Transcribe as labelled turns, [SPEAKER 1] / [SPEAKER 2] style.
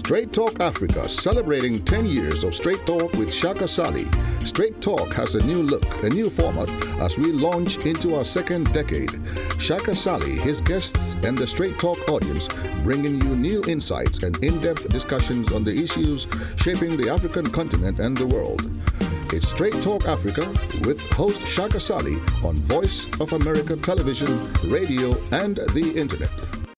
[SPEAKER 1] Straight Talk Africa, celebrating 10 years of Straight Talk with Shaka Ssali. Straight Talk has a new look, a new format as we launch into our second decade. Shaka Ssali, his guests, and the Straight Talk audience bringing you new insights and in-depth discussions on the issues shaping the African continent and the world. It's Straight Talk Africa with host Shaka Ssali on Voice of America Television, radio, and the Internet.